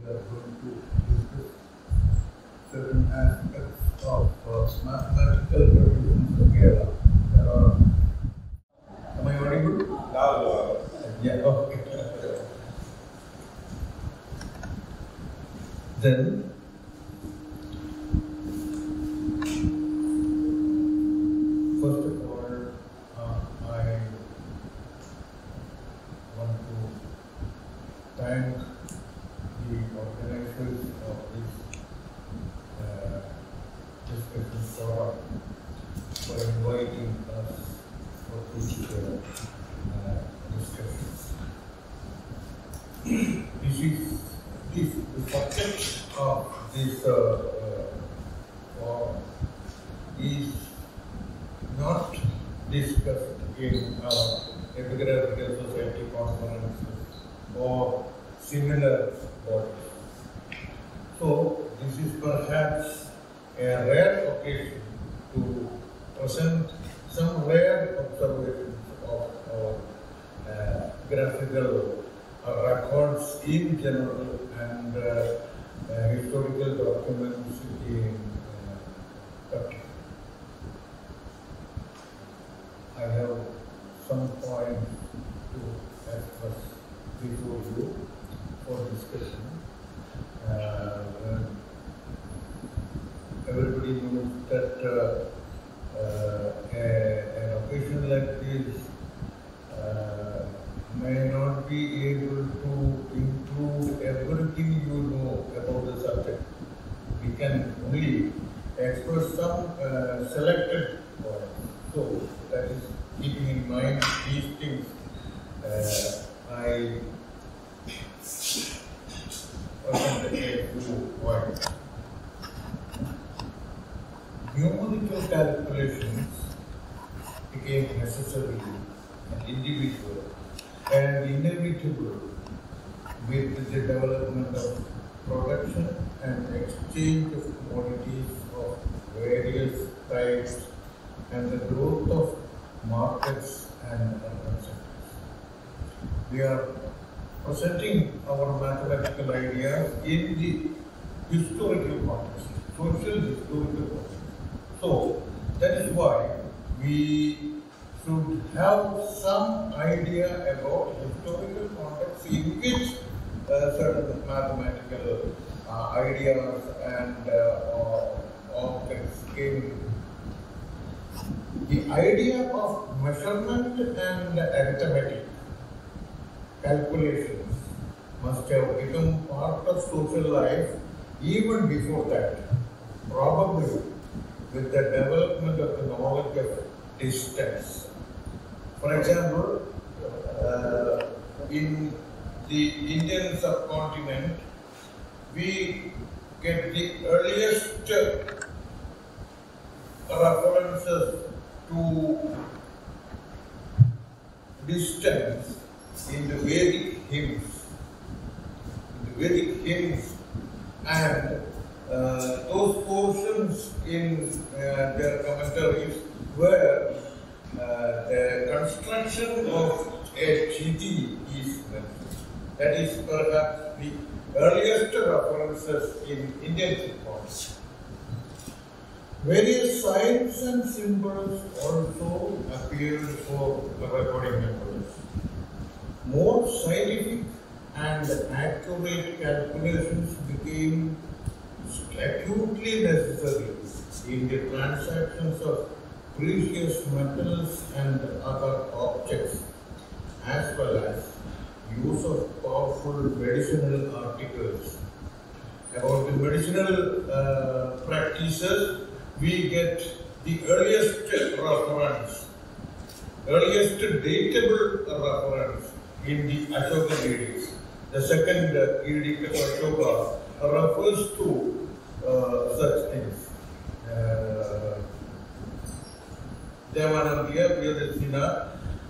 we are going to discuss certain aspects of mathematical traditions of Kerala. Am I audible? Now, Yeah, okay. Then, first of all, I want to thank the organizers of this discussion forum for inviting us for this discussion. The subject of this forum is not discussed in Epigraphical Society conferences or similar bodies. So, this is perhaps a rare occasion to present some rare observations of our graphical records in general and historical documents in particular. I have some points to express before you for discussion. Everybody knows that an occasion like this may not be able to include everything you know about the subject. We can only express some selected points. So, that is keeping in mind these things. I present a few points. Numerical calculations became necessary and individual and inevitable with the development of production and exchange of commodities of various types and the growth of markets and urban centers. We are presenting our mathematical ideas in the historical context, social historical context. So, that is why we should have some idea about historical context in which certain mathematical ideas and objects came. The idea of measurement and arithmetic calculations must have become part of social life even before that, probably with the development of the knowledge of distance. For example, in the Indian subcontinent, we get the earliest references to distance in the Vedic hymns. And those portions in their commentaries where the construction of a city is mentioned. That is perhaps the earliest references in Indian subcontinent. Various signs and symbols also appeared for the recording methods. More scientific and accurate calculations became acutely necessary in the transactions of precious metals and other objects, as well as use of powerful medicinal articles. About the medicinal practices, we get the earliest reference, earliest datable reference in the Ashoka Edict. The second edict of Ashoka refers to such things. Devanandya, Vyadasina,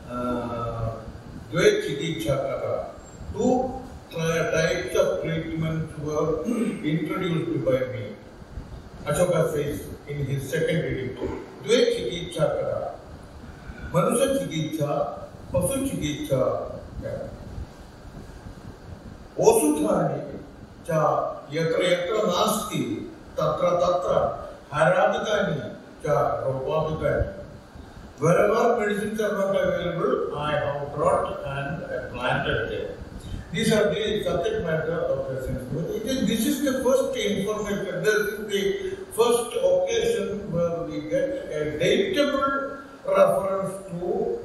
Dve Chikitshakara. Two types of treatments were introduced by me. Ashoka says in his second edict, Dve Chikitshakara. Manusya Chikitsa, Pasu Chikitsa. Osudhani cha yatra yatra nasti tatra tatra haradikani cha ropadikani. Wherever medicines are not available, I have brought and planted them. These are the subject matter of the sense. This is the first information. This is the first occasion where we get a datable reference to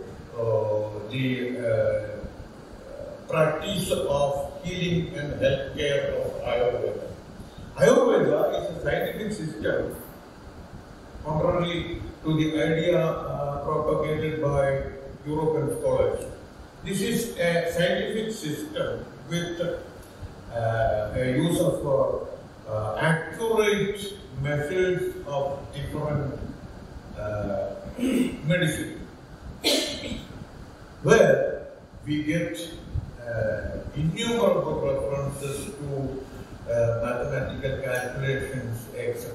the practice of healing and healthcare of Ayurveda. Ayurveda is a scientific system, contrary to the idea propagated by European scholars. This is a scientific system with a use of accurate measures of different medicine, where we get innumerable references to mathematical calculations, etc.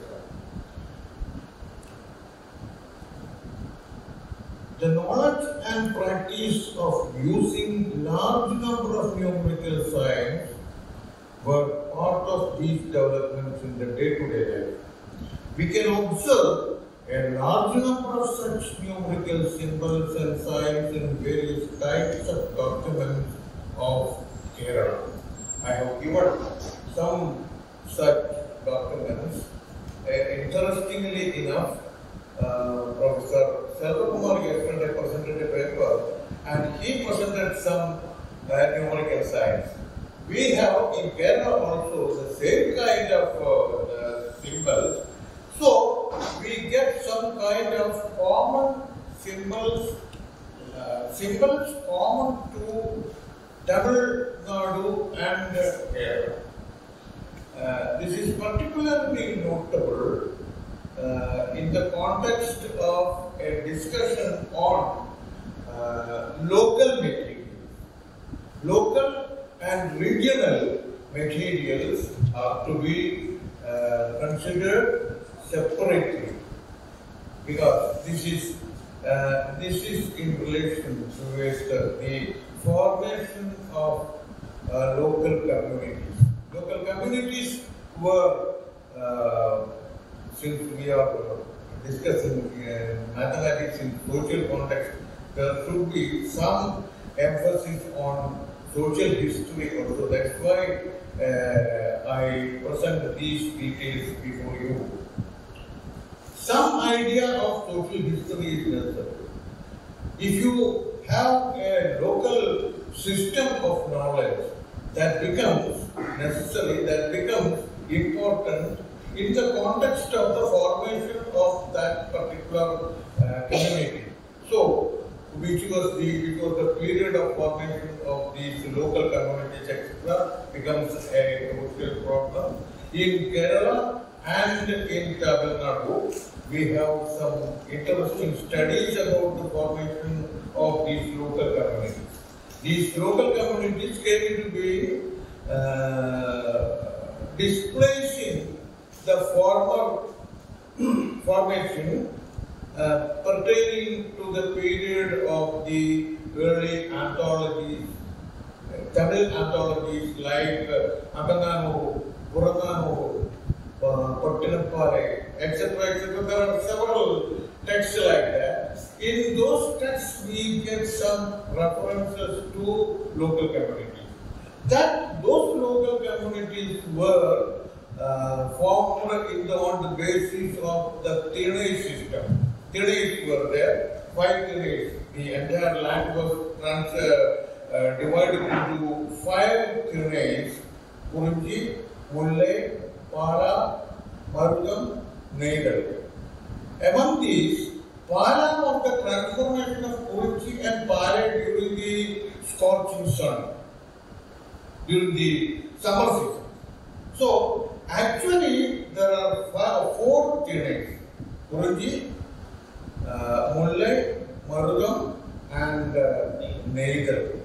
The knowledge and practice of using large number of numerical signs were part of these developments in the day-to-day life. We can observe a large number of such numerical symbols and signs in various types of documents of Kerala. I have given some such documents. Interestingly enough, Professor Selvakumar yesterday presented a paper and he presented some numerical signs. We have in Kerala also the same kind of symbols. So we get some kind of common symbols, symbols common to Tamil Nadu and Kerala. This is particularly notable in the context of a discussion on local materials. Local and regional materials are to be considered separately, because this is in relation with the formation of local communities. Local communities were, since we are discussing mathematics in social context, there should be some emphasis on social history also. That's why I present these details before you. Some idea of social history is necessary. If you have a local system of knowledge, that becomes necessary, that becomes important in the context of the formation of that particular community. So, which was the period of formation of these local communities, etc., becomes a crucial problem. In Kerala and in Tamil Nadu, we have some interesting studies about the formation of these local communities. These local communities came into being displacing the former formation pertaining to the period of the early anthologies, Tamil anthologies like Akananu, Purananu, Pattinappale, etc., etc. There are several texts like that. In those texts, we get some references to local communities. Those local communities were formed on the basis of the Tirnai system. Tirnais were there, 5 Tirnais. The entire land was divided into 5 Tirnais: Kurunji, Mullai, Pala, Marugam, Neidal. Among these, Pala was the transformation of Kurunji and Pala during the scorching sun, during the summer season. So, actually, there are 4 Tirnais: Kurunji, Mullai, Marugam, and Neidal.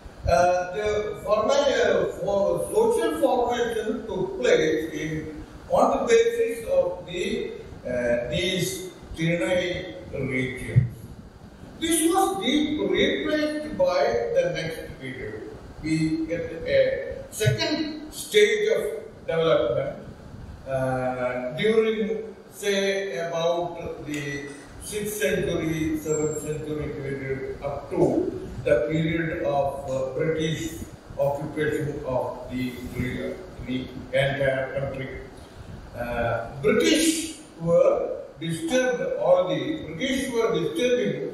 The social formation took place on the basis of these Tirnai regions. This was replaced by the next period. We get a second stage of development during, say, about the 6th century, 7th century period up to the period of British occupation of the entire country. British were disturbing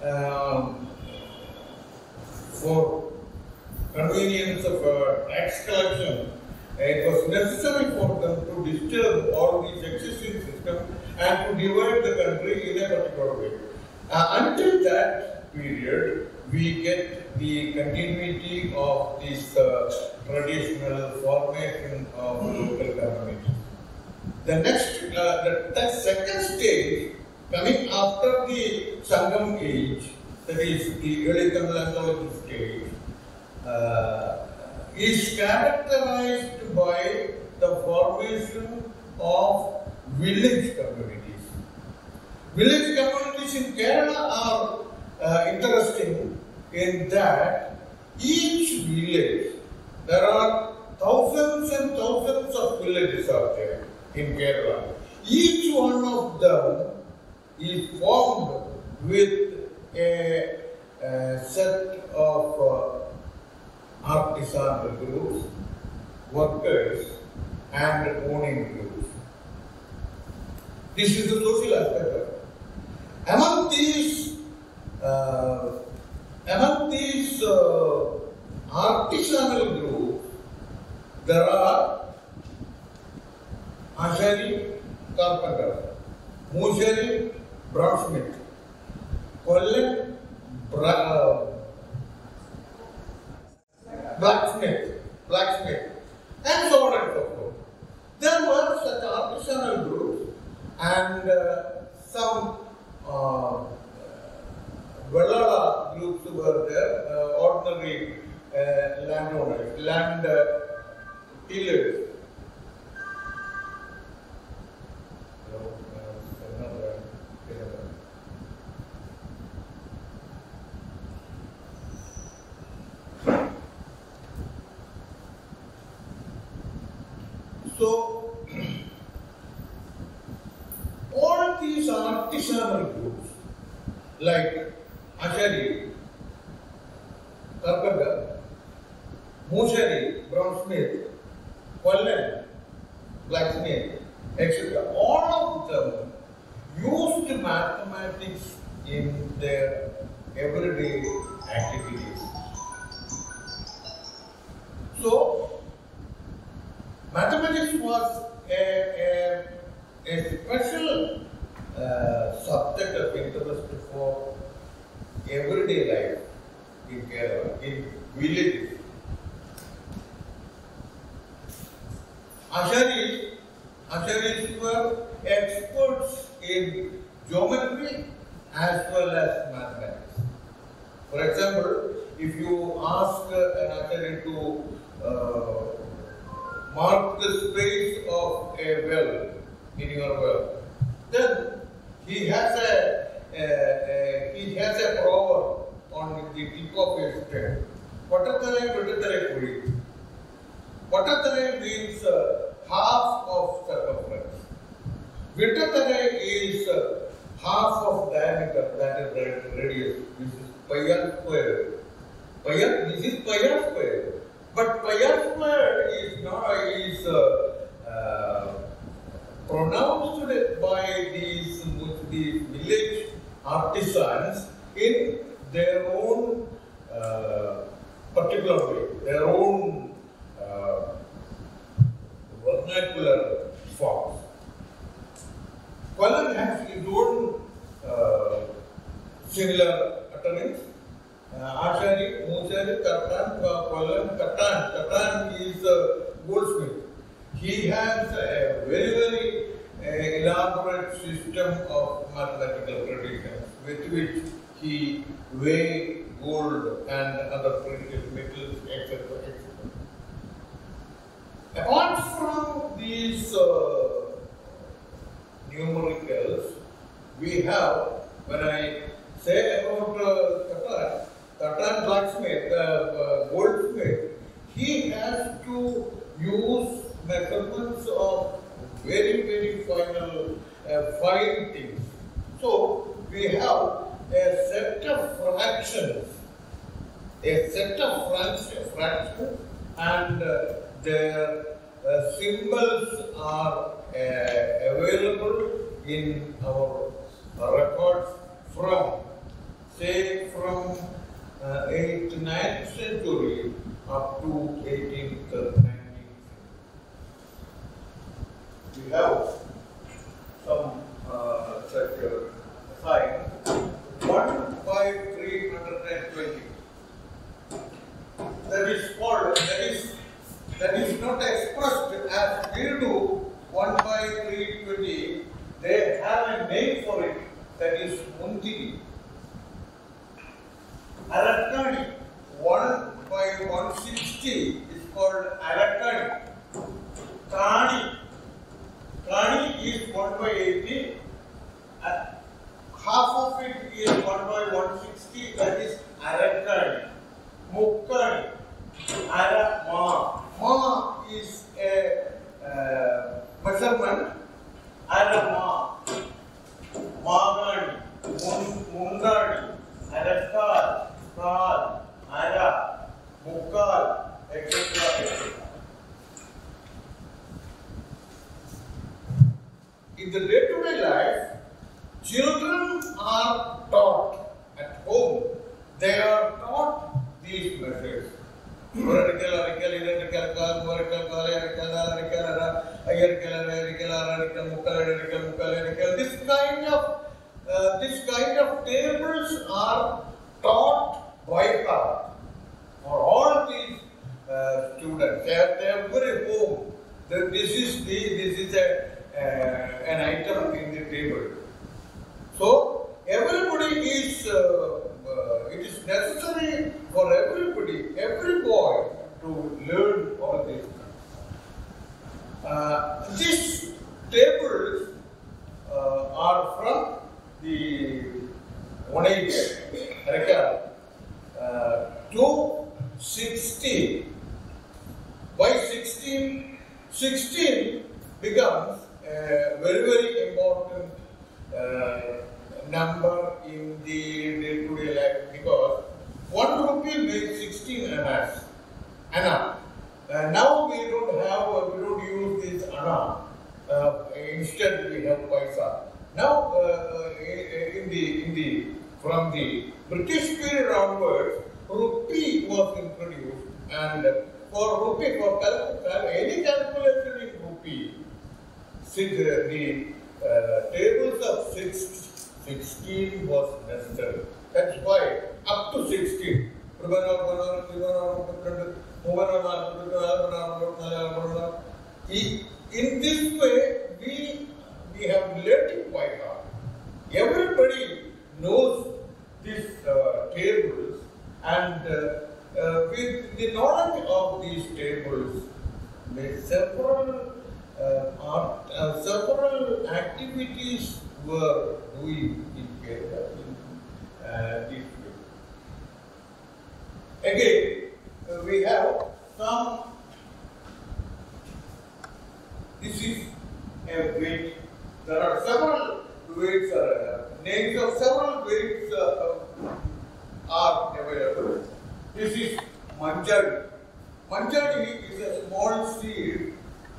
for convenience of tax collection. It was necessary for them to disturb all these existing systems and to divide the country in a particular way. Until that period, we get the continuity of this traditional formation of local communities. The second stage, coming after the Sangam age, that is the early Tamil anthology stage, is characterized by the formation of village communities. Village communities in Kerala are interesting in that each village, there are thousands and thousands of villages out there in Kerala. Each one of them is formed with a set of artisanal groups, workers, and owning groups. This is the social aspect of it. Among these artisanal groups, there are Ashari, carpenter, Mujari, bronzesmith, Kollan, blacksmith, and so on and so forth. There were such artisanal groups and some Vellala groups were there, ordinary landowners, land tillers. So, all these artisanal groups, like Ashari, carpenter, Mujari, bronzesmith, Kollan, blacksmith, etc., all of them used mathematics in their everyday activities. So, mathematics was a special subject of interest for everyday life in Kerala, in villages. Asharis were experts in geometry as well as mathematics. For example, if you ask an Ashari to mark the space of a well in your well, then he has a proverb on the tip of his pen. Vatatare means half of circumference. Vitatare is half of diameter, that is radius. This is pi r square. This is pi r square. But pi r square is pronounced by these village artisans in their own particular way, their own vernacular forms. Kollan has his own similar utterance. Ashari, Mujari, Kattan, Kollan, Kattan is a goldsmith. He has a very elaborate system of mathematical predictions with which he weighs gold and other precious metals, etc. Apart from these numericals, we have, when I say about Kattan blacksmith, goldsmith, he has to use measurements of very final fine things. So we have a set of fractions, and their symbols are available in our records from, say, from 8th to 9th century up to 18th to 19th. We have some such signs. 15320. That is not expressed as we do 15320. They have a name for it, that is Mundiri. Arakkani, 1/160 is called Arakkani. Kani is 1/80. Half of it is 1/160, that is Arakkani. Mukkani, Ma is a measurement. Arama, Magani, Mundani, Arakkal, Kal, Ara, Mukkal, etc. In the day-to-day life, children are taught at home. They are taught these measures. This kind of tables are taught by heart for all these students. At every home, this is an item in the table. So everybody is. It is necessary for everybody, every boy, to learn all this. These tables are from the 180 to 16. By 16 becomes a very important number in the day-to-day life, because 1 rupee makes 16 annas. Now we don't use this anna. Instead we have paisa. Now from the British period onwards, rupee was introduced, and for any calculation in rupee, the tables of 16 was necessary. That's why up to 16. In this way, we have learned it by heart. Everybody knows these tables, and with the knowledge of these tables, several activities were doing in Kerala in this way. Again, we have some. This is a weight. There are several weights. Names of several weights are available. This is manjari. Manjari is a small seed,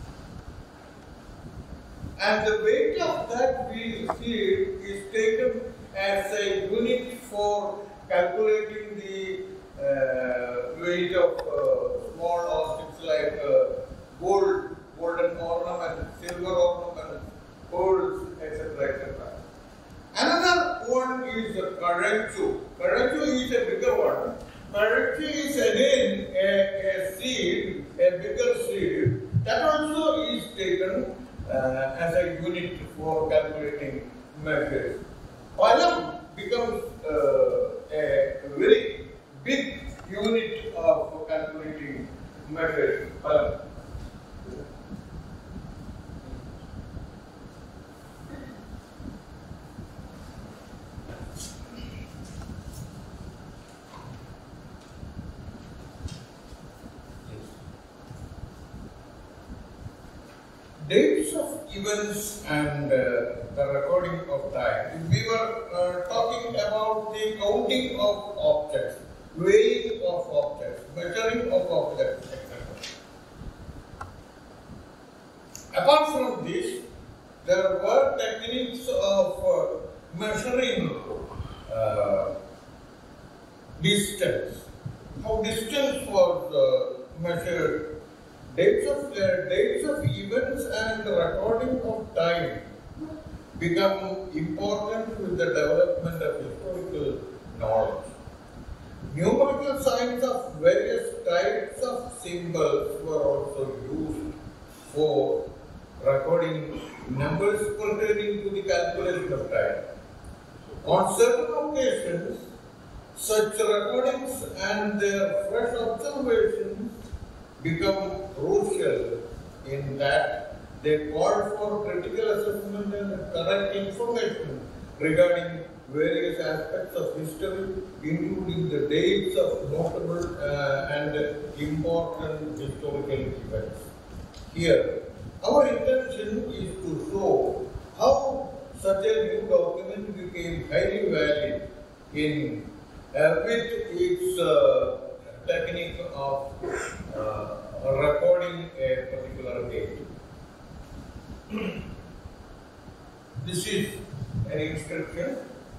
and the weight of that seed is taken as a unit for calculating the weight of small objects like golden ornament, silver ornament, pearls, etc. Another one is Karanchu. Karanchu is a bigger one. Karanchu is again a seed, a bigger seed, that also is taken as a unit for calculating measures. Palam becomes a very big unit of calculating measures. Palam. dates of events and the recording of time. We were talking about the counting of objects, weighing of objects, measuring of objects, etc. Apart from this, there were techniques of measuring distance. How distance was measured. Dates of events and recording of time become important with the development of historical knowledge. Numerical signs of various types of symbols were also used for recording numbers pertaining to the calculation of time. On certain occasions, such recordings and their fresh observations become crucial in that they call for critical assessment and correct information regarding various aspects of history, including the dates of notable and important historical events. Here, our intention is to show how such a new document became highly valid in with its technique of recording a particular date. This is an inscription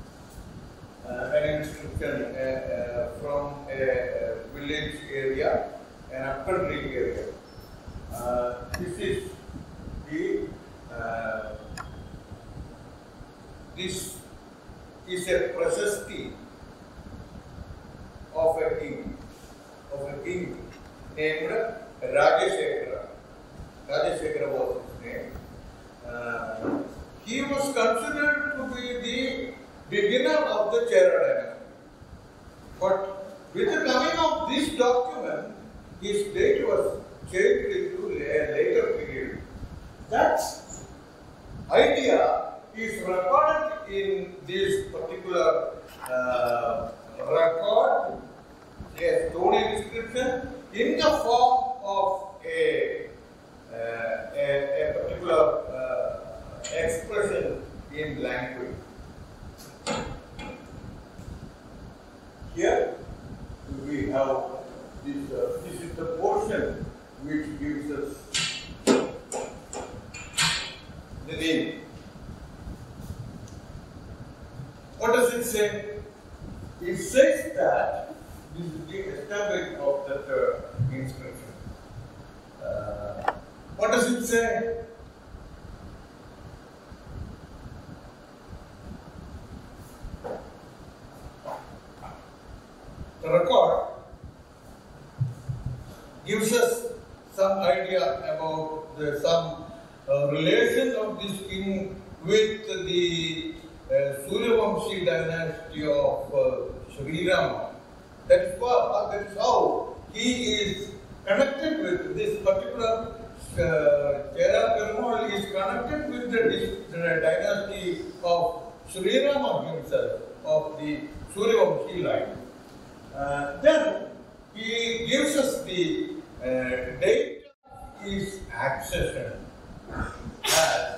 from a village area, an upcountry area. This is the this is a prasasti of a king named Rajashekara. Rajashekara was his name. He was considered to be the beginner of the Chera dynasty. But with the coming of this document, his date was changed into a later period. That idea is recorded in this particular record, a stone inscription, in the form of a particular expression in language. Here we have this. This is the portion which gives us the name. What does it say? It says that this is the establishment of that inscription. What does it say? The record gives us some idea about some relation of this king with the Suryavamshi dynasty of Sri Rama. That is how he is connected with this particular Chera Perumal is connected with the dynasty of Sri Rama himself, of the Suryavamshi line. Then he gives us the date of his accession as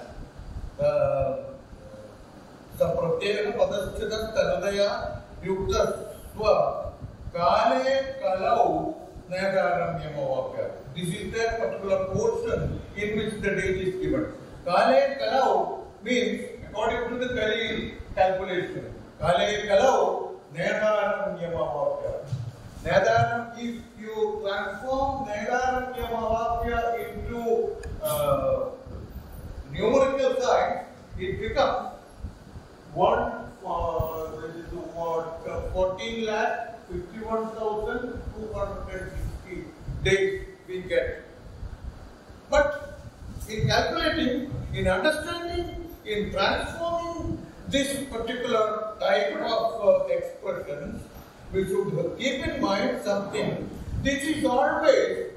Sapratyena Padasthita Tanadaya Yukta Swa Kale Kalau Nagaramyamavakya. This is the particular portion in which the date is given. Kale Kalau means, according to the Kali calculation, Kale Kalau Nagaramyamavakya. Nadaram, if you transform Nagaramyamavakya into numerical signs, it becomes 14,51,260 days we get. But in calculating, in understanding, in transforming this particular type of expressions, we should keep in mind something. This is always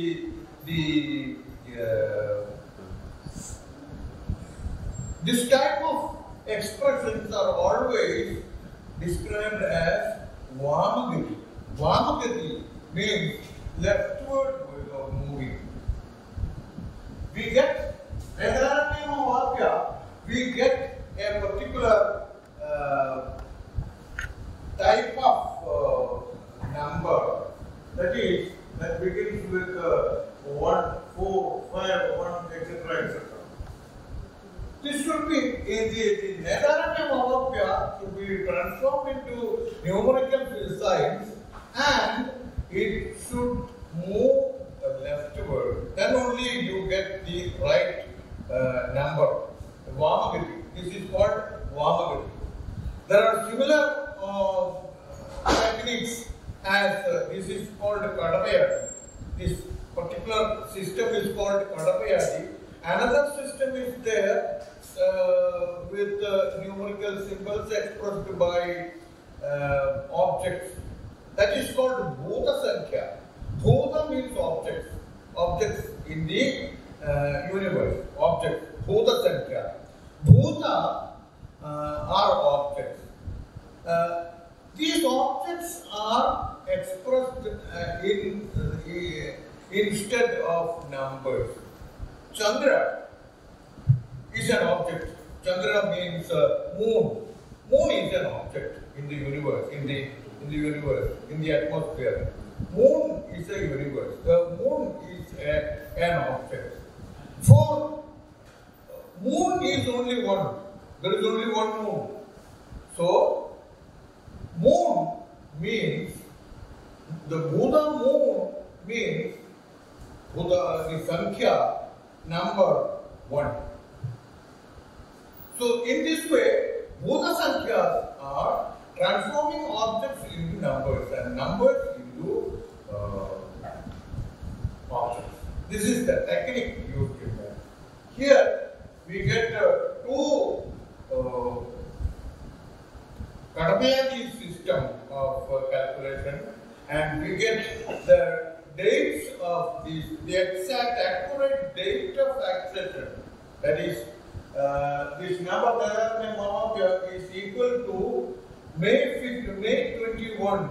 this type of expressions are always described as Vamagati. Vamagati means leftward moving. We get Vedaranamavapya, we get a particular type of number that begins with 1, 4, 5, 1, etc. etc. This should be the Vedaranamavapya should be transformed into numerical signs and it should move leftward. Then only you get the right number. Vamagati. This is called Vamagati. There are similar techniques as this is called Kadapayadi. This particular system is called Kadapayadi. Another system is there with numerical symbols expressed by objects. That is called Bhuta Sankhya. Bhuta means objects. Objects in the universe. Objects. Bhuta Sankhya. Bhuta are objects. These objects are expressed instead of numbers. Chandra is an object. Chandra means moon. Moon is an object in the universe, in the atmosphere. Moon is a universe. The moon is an object. For moon is only one. There is only one moon. So, moon means, the Buddha moon means, Buddha, the Sankhya, number 1. So, in this way, Buddha Sankhya are transforming objects into numbers and numbers into objects. This is the technique used in that. Here, we get two Kadapayadi system of calculation, and we get the dates of these, the exact accurate date of accession. That is, this number Vedaranamavapya is equal to May 21,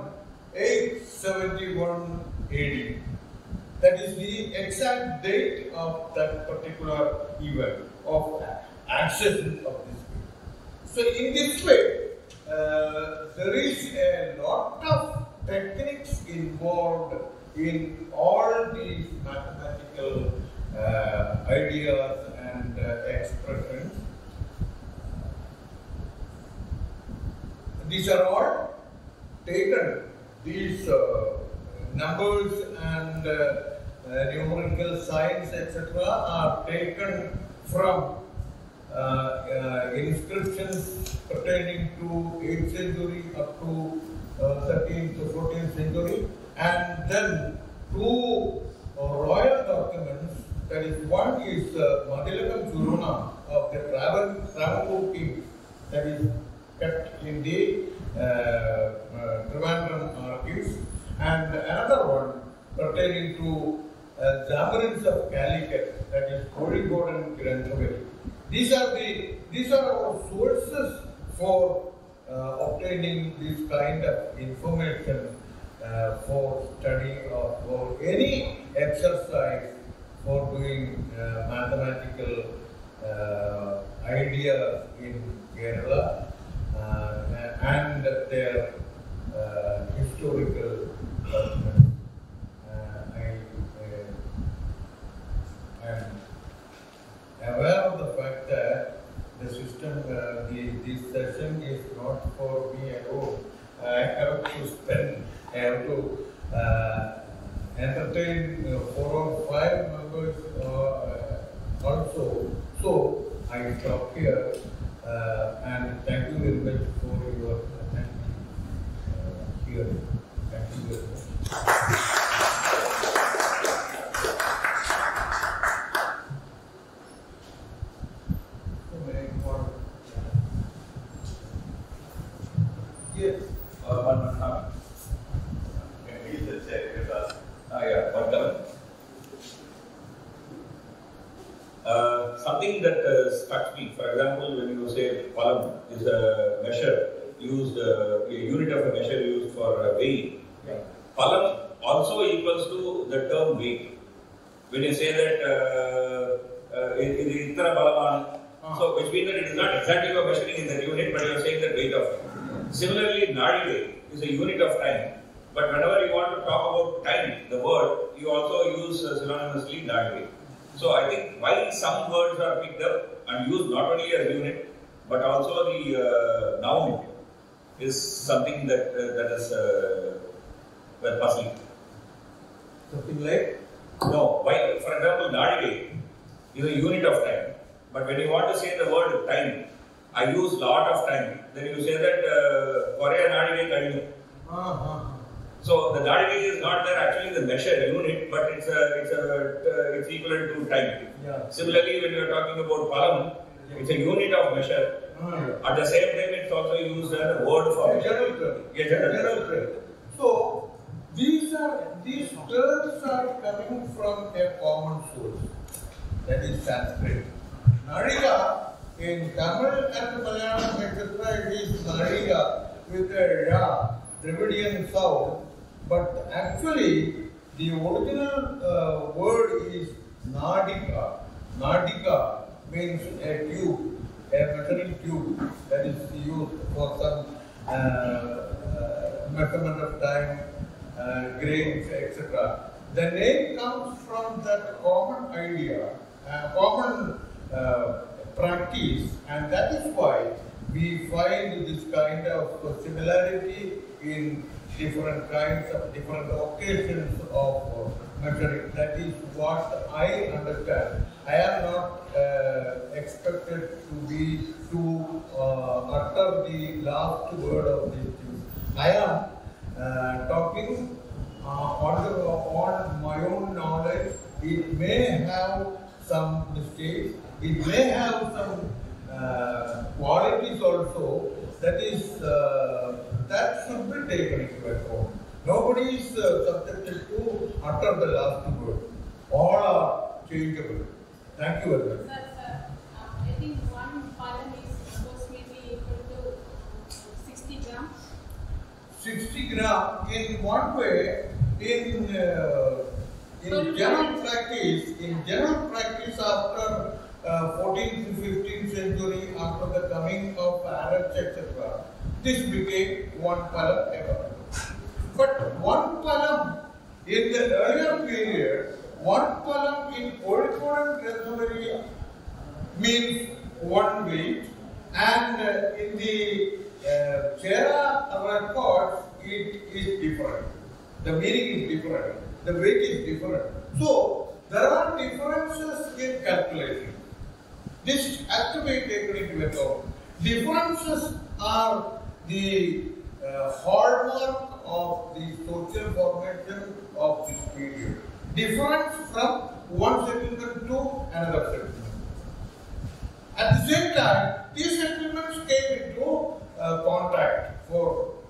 871 AD. That is the exact date of that particular event of accession of this field. So in this way, there is a lot of techniques involved in all these mathematical ideas and expressions. These are all taken, these numbers and numerical signs, etc., are taken from inscriptions pertaining to 8th century up to 13th to 14th century, and then two royal documents. That is, one is Madhilakam Churuna of the Travancore kings, that is kept in the Trivandrum archives, and another one pertaining to Zamarins of Calicut, that is Kozhikode Granthavali. These are our sources for obtaining this kind of information for study or for any exercise for doing mathematical ideas in Kerala and their historical documents. I am aware of the fact that the system, this session is not for me alone. I have to entertain 4 or 5 members also. So I stop here and thank you very much for your attention here. Thank you very much. Yes. One comment. Please check with us. Yeah, one comment. Something that struck me, for example, when you say column is a measure used, a unit of a measure used for weighing. Yeah. Column also equals to the term weight. When you say that Ittara Balaman. So, which means that it is not exactly you are measuring in the unit, but you are saying that weight of it. Similarly, Nadi is a unit of time. But whenever you want to talk about time, the word, you also use synonymously Nadi. So, I think why some words are picked up and used not only as unit, but also the noun is something that is well, puzzling. Something like? No, why? For example, Nadi is a unit of time. But when you want to say the word time, I use lot of time. Then you say that Korea Nadi Kalinu. So the Nadi is not there actually the measure unit, but it's equivalent to time. Yeah. Similarly, when you are talking about Palam, it's a unit of measure. At the same time, it's also used as a word for general term. Yeah, general term. So these terms are coming from a common source, that is Sanskrit. Nadiga in Tamil and Malayalam, etc., it is Nadiga with a Ra, Dravidian sound, but actually the original word is Nadika. Nadika means a tube, a measuring tube that is used for some measurement of time, grains, etc. The name comes from that common idea, common practice, and that is why we find this kind of similarity in different kinds of different occasions of measuring. That is what I understand. I am not expected to utter the last word of these things. I am talking on my own knowledge. It may have some mistakes. It may have some qualities also. That is that should be taken into account. Nobody is subjected to utter the last word. All are changeable. Thank you very much. Sir, I think one column is approximately equal to 60 grams. 60 gram in one way, in general practice after 14th to 15th century, after the coming of Arabs, etc., this became one palam ever. But one palam in the earlier period, one palam in Kozhikode Rathnavali means one weight, and in the Chera records it is different. The meaning is different. The weight is different. So there are differences in calculation. This has to be taken into account. Differences are the hallmark of the social formation of this period. Difference from one settlement to another settlement. At the same time, these settlements came into contact for